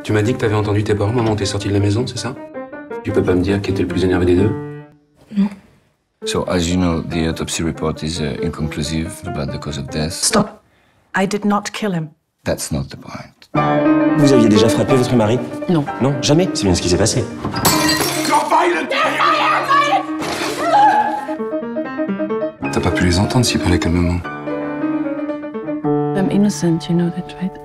Tu m'as dit que t'avais entendu tes parents maman quand t'es sorti de la maison, c'est ça? Tu peux pas me dire qui était le plus énervé des deux? Non. So, as you know, the autopsy report is inconclusive about the cause of death. Stop. I did not kill him. That's not the point. Vous aviez déjà frappé votre mari? Non. Non, jamais. C'est bien ce qui s'est passé. T'as pas pu les entendre s'ils parlaient calmement. I'm innocent, you know that, right?